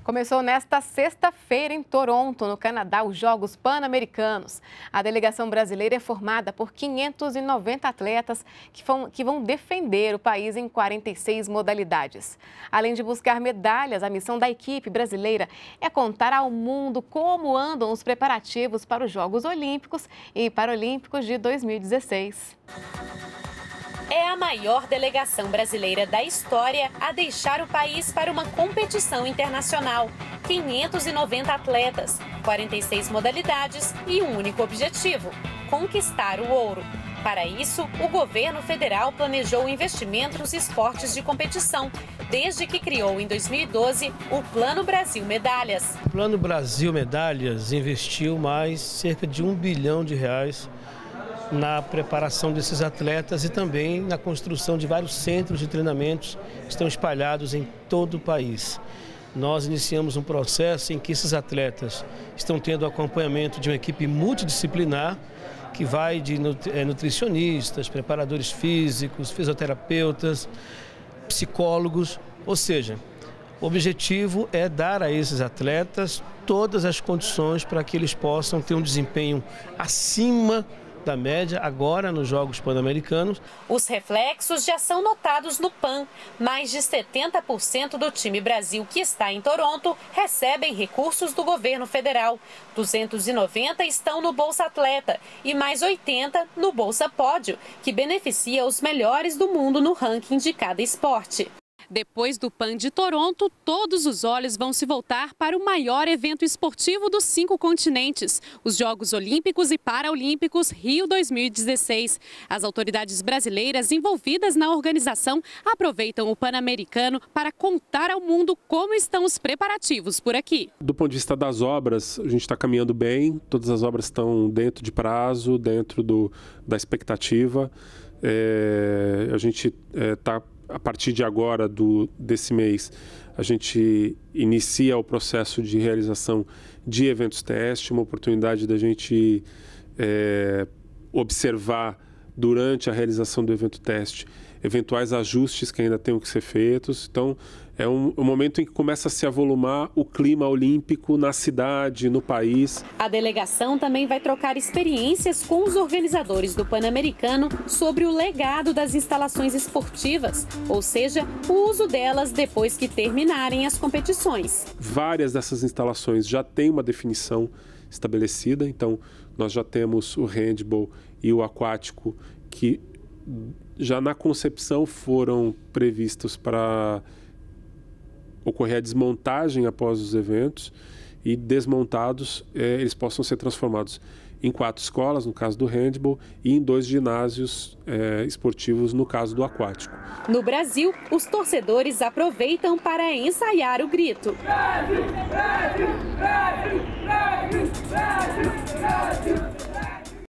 Começou nesta sexta-feira em Toronto, no Canadá, os Jogos Pan-Americanos. A delegação brasileira é formada por 590 atletas que vão defender o país em 46 modalidades. Além de buscar medalhas, a missão da equipe brasileira é contar ao mundo como andam os preparativos para os Jogos Olímpicos e Paralímpicos de 2016. É a maior delegação brasileira da história a deixar o país para uma competição internacional. 590 atletas, 46 modalidades e um único objetivo: conquistar o ouro. Para isso, o governo federal planejou investimento nos esportes de competição, desde que criou em 2012 o Plano Brasil Medalhas. O Plano Brasil Medalhas investiu mais cerca de R$1 bilhão na preparação desses atletas e também na construção de vários centros de treinamentos que estão espalhados em todo o país. Nós iniciamos um processo em que esses atletas estão tendo acompanhamento de uma equipe multidisciplinar que vai de nutricionistas, preparadores físicos, fisioterapeutas, psicólogos, ou seja, o objetivo é dar a esses atletas todas as condições para que eles possam ter um desempenho acima da média agora nos Jogos Pan-Americanos. Os reflexos já são notados no PAN. Mais de 70% do time Brasil que está em Toronto recebem recursos do governo federal. 290 estão no Bolsa Atleta e mais 80 no Bolsa Pódio, que beneficia os melhores do mundo no ranking de cada esporte. Depois do PAN de Toronto, todos os olhos vão se voltar para o maior evento esportivo dos 5 continentes, os Jogos Olímpicos e Paralímpicos Rio 2016. As autoridades brasileiras envolvidas na organização aproveitam o Pan-Americano para contar ao mundo como estão os preparativos por aqui. Do ponto de vista das obras, a gente está caminhando bem, todas as obras estão dentro de prazo, dentro da expectativa. A gente está... A partir de agora, desse mês, a gente inicia o processo de realização de eventos teste, uma oportunidade da gente observar durante a realização do evento teste eventuais ajustes que ainda tenham que ser feitos. Então, é um momento em que começa a se avolumar o clima olímpico na cidade, no país. A delegação também vai trocar experiências com os organizadores do Pan-Americano sobre o legado das instalações esportivas, ou seja, o uso delas depois que terminarem as competições. Várias dessas instalações já têm uma definição estabelecida, então nós já temos o handball e o aquático que já na concepção foram previstos para ocorrer a desmontagem após os eventos e desmontados eles possam ser transformados em 4 escolas, no caso do handball, e em 2 ginásios esportivos, no caso do aquático. No Brasil, os torcedores aproveitam para ensaiar o grito. Brasil, Brasil, Brasil, Brasil, Brasil, Brasil.